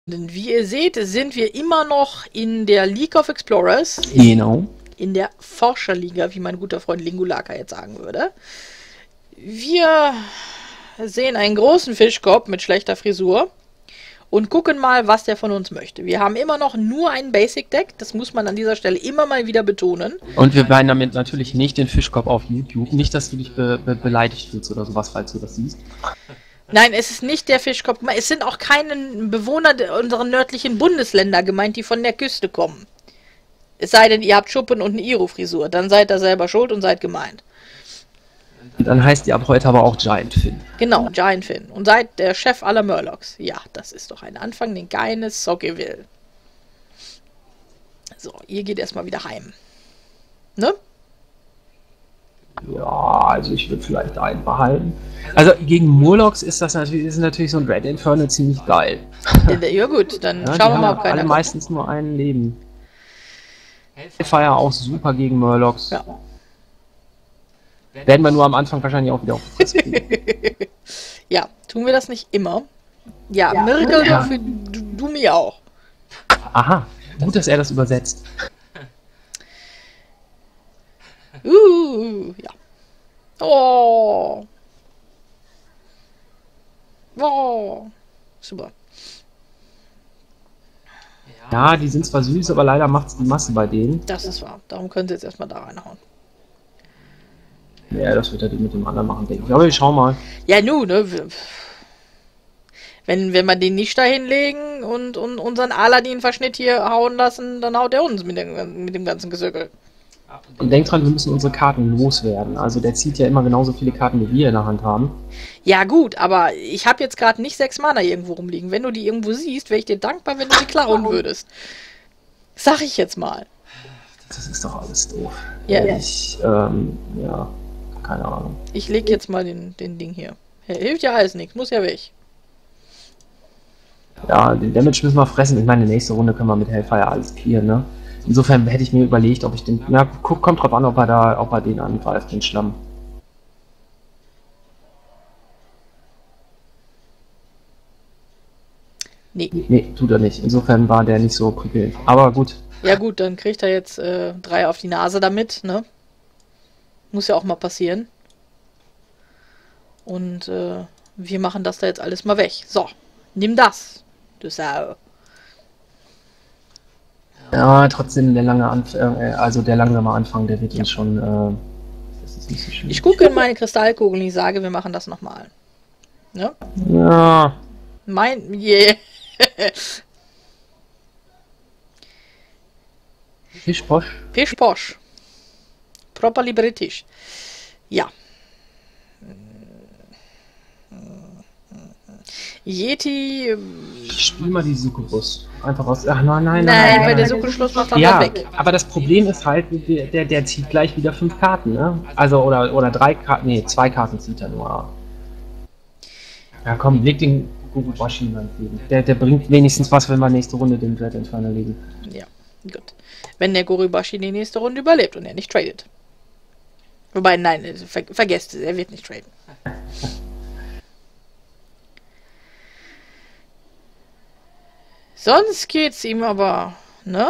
Denn wie ihr seht, sind wir immer noch in der League of Explorers. Genau. In der Forscherliga, wie mein guter Freund Lingulaka jetzt sagen würde. Wir sehen einen großen Fischkopf mit schlechter Frisur und gucken mal, was der von uns möchte. Wir haben immer noch nur ein Basic-Deck, das muss man an dieser Stelle immer mal wieder betonen. Und wir meinen damit natürlich nicht den Fischkopf auf YouTube. Nicht, dass du dich beleidigt fühlst oder sowas, falls du das siehst. Nein, es ist nicht der Fischkopf. Es sind auch keine Bewohner unserer nördlichen Bundesländer gemeint, die von der Küste kommen. Es sei denn, ihr habt Schuppen und eine Iro-Frisur. Dann seid ihr selber schuld und seid gemeint. Dann heißt die ab heute aber auch Giant Fin. Genau, Giant Fin. Und seid der Chef aller Murlocs. Ja, das ist doch ein Anfang, den keines Socke will. So, ihr geht erstmal wieder heim. Ne? Ja, also ich würde vielleicht einen behalten. Also gegen Murlocs ist das natürlich so ein Red Inferno ziemlich geil. Ja gut, dann Ja, schauen wir mal, ob ob keiner alle kommt. meistens nur ein Leben. Hellfire auch super gegen Murlocs. Ja. Werden wir nur am Anfang wahrscheinlich auch wieder auf die Fresse kriegen. Ja, tun wir das nicht immer? Ja, Miracle Ja. für du mir auch. Aha, gut, dass er das übersetzt. Ja. Oh. Oh. Super. Ja, die sind zwar süß, aber leider macht's die Masse bei denen. Das ist wahr. Darum können sie jetzt erstmal da reinhauen. Ja, das wird er mit dem anderen machen, denke ich. Aber ich schau mal. Ja, nun, ne? Wenn wir den nicht da hinlegen und unseren Aladdin-Verschnitt hier hauen lassen, dann haut er uns mit dem ganzen Gesöckel. Und denk dran, wir müssen unsere Karten loswerden. Also der zieht ja immer genauso viele Karten, wie wir in der Hand haben. Ja gut, aber ich habe jetzt gerade nicht 6 Mana irgendwo rumliegen. Wenn du die irgendwo siehst, wäre ich dir dankbar, wenn du die klauen würdest. Sag ich jetzt mal. Das ist doch alles doof. Ja. Ja, keine Ahnung. Ich leg jetzt mal den Ding hier. Hilft ja alles nichts, muss ja weg. Ja, den Damage müssen wir fressen. Ich meine, nächste Runde können wir mit Hellfire alles clearen, ne? Insofern hätte ich mir überlegt, ob ich den... Na, kommt drauf an, ob er den angreift, den Schlamm. Nee. Nee, tut er nicht. Insofern war der nicht so prickelnd. Aber gut. Ja gut, dann kriegt er jetzt 3 auf die Nase damit, ne? Muss ja auch mal passieren. Und wir machen das da jetzt alles mal weg. So, nimm das, du Sau. Ja, trotzdem der langsame Anfang, der wird uns schon... das ist nicht so schön. Ich gucke in meine Kristallkugel und ich sage, wir machen das nochmal. Ne? Ja. Yeah. Fischbosch. Fischposch. Properly British. Ja. Yeti. Ich spiel mal die Succubus. Einfach aus... Ach nein, Nein, bei der Suche-Schluss macht er ja, weg. aber das Problem ist halt, der zieht gleich wieder 5 Karten, ne? Also, oder 3 Karten, nee, 2 Karten zieht er nur. Ja komm, leg den Gugubashi mal entgegen. Der bringt wenigstens was, wenn wir nächste Runde den Dread Inferno legen. Ja, gut. Wenn der Gorubashi die nächste Runde überlebt und er nicht tradet. Wobei, nein, vergesst es, er wird nicht traden. Sonst geht's ihm aber, ne?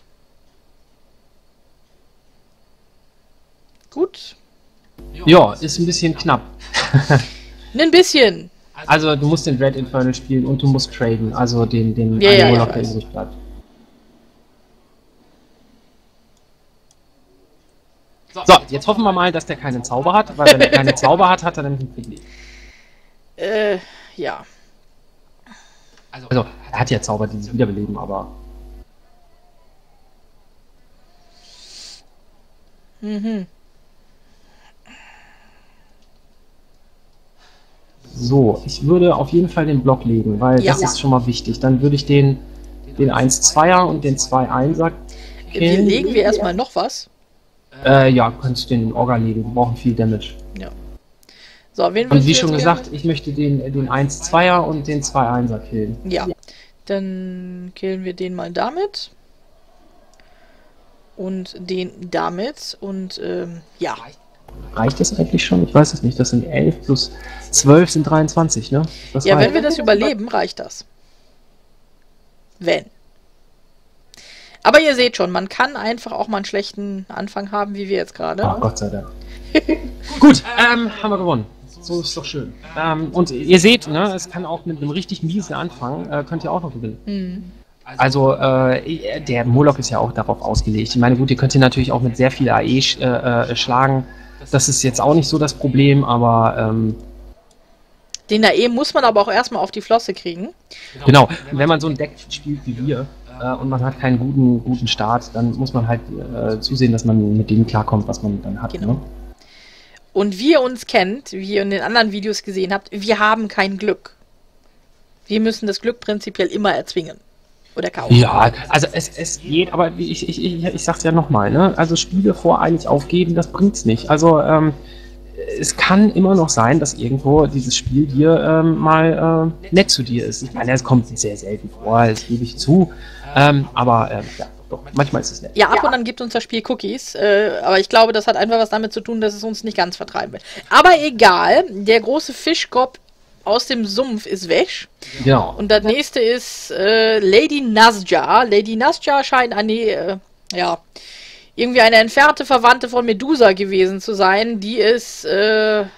Gut. Ja, ist ein bisschen knapp. Ein bisschen. Also du musst den Dread Inferno spielen und du musst traden, also den Ja, ja, Moloch, ich der weiß. übrig bleibt. So, jetzt hoffen wir mal, dass der keinen Zauber hat, weil wenn er keine Zauber hat, hat er nämlich ein Problem. Ja. Also, er hat ja Zauber, die sich wiederbeleben, aber... Mhm. So, ich würde auf jeden Fall den Block legen, weil Ja. das ist schon mal wichtig. Dann würde ich den 1-2er und den 2-1er killen. Legen wir erstmal noch was. Ja, kannst du den Orga legen, wir brauchen viel Damage. Ja. So, wen Und willst wie du schon jetzt gesagt, ich möchte den 1-2er und den 2-1er killen. Ja. Dann killen wir den mal damit. Und den damit. Und ja. Reicht das eigentlich schon? Ich weiß es nicht. Das sind 11 plus 12 sind 23, ne? Das Ja, reicht. wenn wir das überleben, reicht das. Wenn. Aber ihr seht schon, man kann einfach auch mal einen schlechten Anfang haben, wie wir jetzt gerade. Oh, Gott sei Dank. Gut, haben wir gewonnen. So ist doch schön. Und ihr seht, ne, es kann auch mit einem richtig miesen Anfang, könnt ihr auch noch gewinnen. Also, der Murloc ist ja auch darauf ausgelegt. Ich meine, gut, ihr könnt ihn natürlich auch mit sehr viel AE schlagen. Das ist jetzt auch nicht so das Problem, aber... Den AE muss man aber auch erstmal auf die Flosse kriegen. Genau, wenn man so ein Deck spielt wie wir und man hat keinen guten Start, dann muss man halt zusehen, dass man mit dem klarkommt, was man dann hat. Genau. Ne? Und wie ihr uns kennt, wie ihr in den anderen Videos gesehen habt, wir haben kein Glück. Wir müssen das Glück prinzipiell immer erzwingen. Oder kaufen. Ja, also es geht, aber ich sag's ja nochmal, ne? Also Spiele voreilig aufgeben, das bringt's nicht. Also es kann immer noch sein, dass irgendwo dieses Spiel dir mal nett zu dir ist. Ich meine, es kommt sehr selten vor, das gebe ich zu. Aber ja, doch, manchmal ist es nett. Ja, ab und an gibt uns das Spiel Cookies, aber ich glaube, das hat einfach was damit zu tun, dass es uns nicht ganz vertreiben will. Aber egal, der große Fischkopf aus dem Sumpf ist weg. Genau. Und das nächste ist Lady Nazja. Lady Nazja scheint irgendwie eine entfernte Verwandte von Medusa gewesen zu sein, die ist entweder,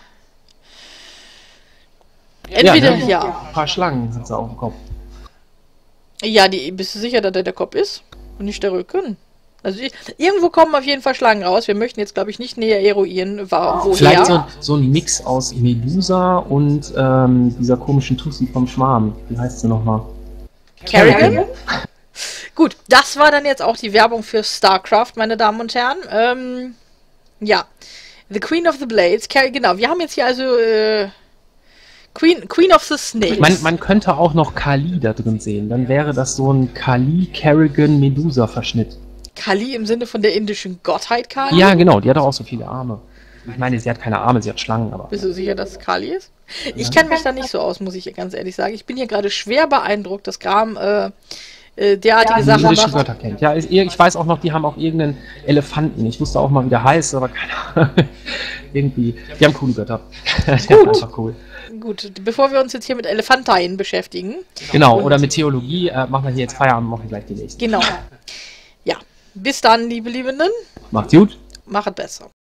ein paar Schlangen hat sie auf dem Kopf. Ja, bist du sicher, dass der Kopf ist und nicht der Rücken? Also irgendwo kommen auf jeden Fall Schlangen raus. Wir möchten jetzt, glaube ich, nicht näher eruieren, woher. Vielleicht so ein Mix aus Medusa und dieser komischen Tussi vom Schwarm. Wie heißt sie nochmal? Kerrigan? Gut, das war dann jetzt auch die Werbung für StarCraft, meine Damen und Herren. Ja, The Queen of the Blades. Genau, wir haben jetzt hier also Queen of the Snakes. Man könnte auch noch Kali da drin sehen. Dann wäre das so ein Kali-Kerrigan-Medusa-Verschnitt. Kali im Sinne von der indischen Gottheit Kali? Ja, genau, die hat auch so viele Arme. Ich meine, sie hat keine Arme, sie hat Schlangen, aber... Bist du sicher, dass es Kali ist? Ich kenne mich da nicht so aus, muss ich ganz ehrlich sagen. Ich bin hier gerade schwer beeindruckt, dass Gram derartige Sachen macht. Die Götter kennt. Ja, ich weiß auch noch, die haben auch irgendeinen Elefanten. Ich wusste auch mal, wie der heißt, aber keine Ahnung. Irgendwie, die haben coole Götter. Gut. Einfach cool. Gut, bevor wir uns jetzt hier mit Elefanteien beschäftigen. Genau, oder mit Theologie, machen wir hier jetzt Feierabend und machen gleich die nächste. Genau. Ja, bis dann, liebe Liebenden. Macht's gut. Machet besser.